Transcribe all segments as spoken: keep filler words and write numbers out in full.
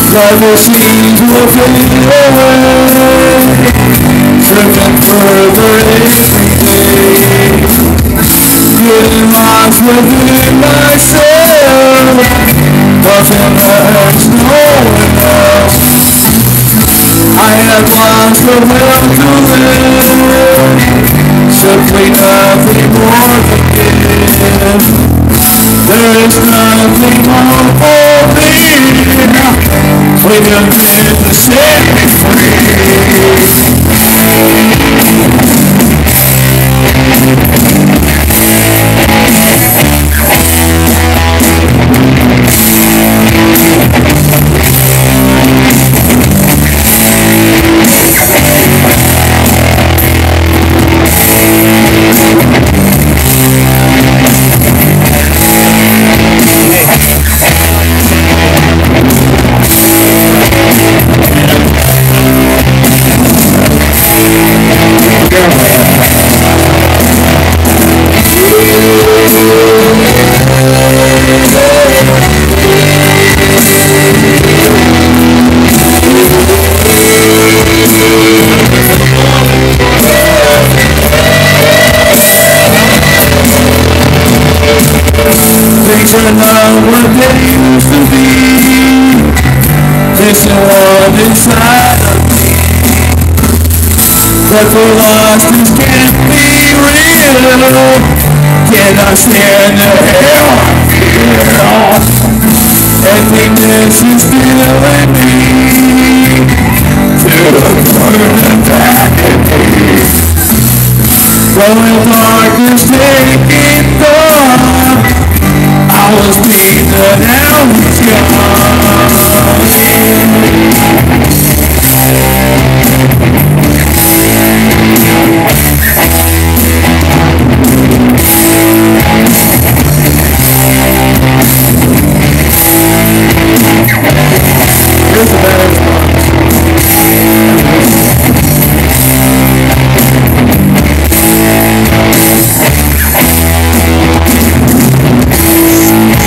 But the seas will fade away, driven further every day. Getting lost within myself, nothing else, no one else. I have lost the will to live, simply nothing more to give. There is nothing more for me. We have been to set me free. Things are not what they used to be. Missing one inside of me. But the lost this can't be real. Cannot stand the hell I feel. Emptiness is still in me. To the burning back in me. Growing darkness taking thought. I was being the now he's gone. Here's the better response.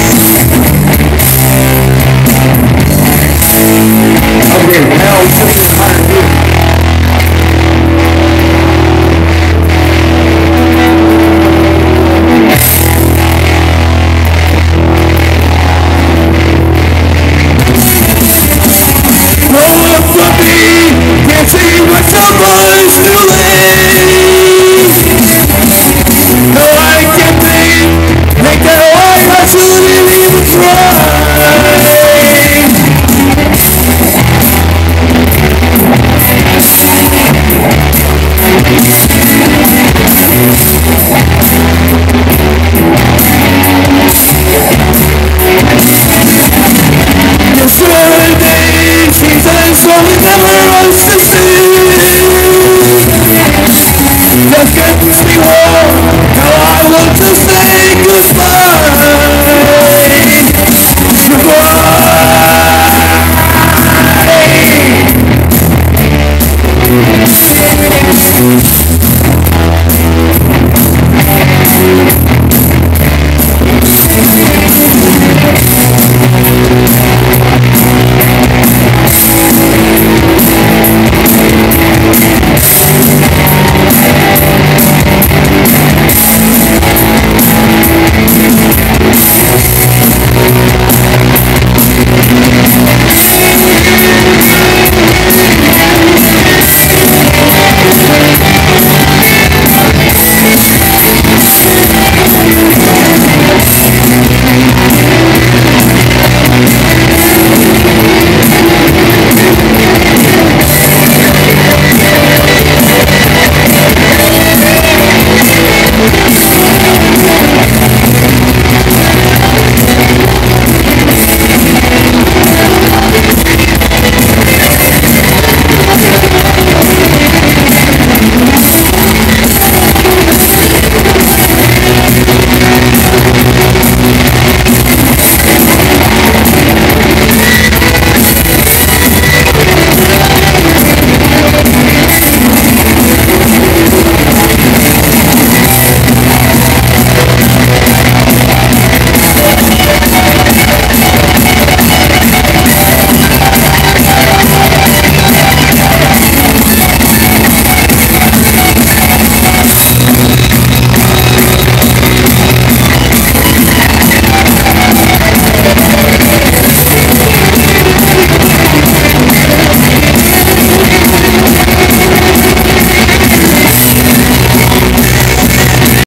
Okay, now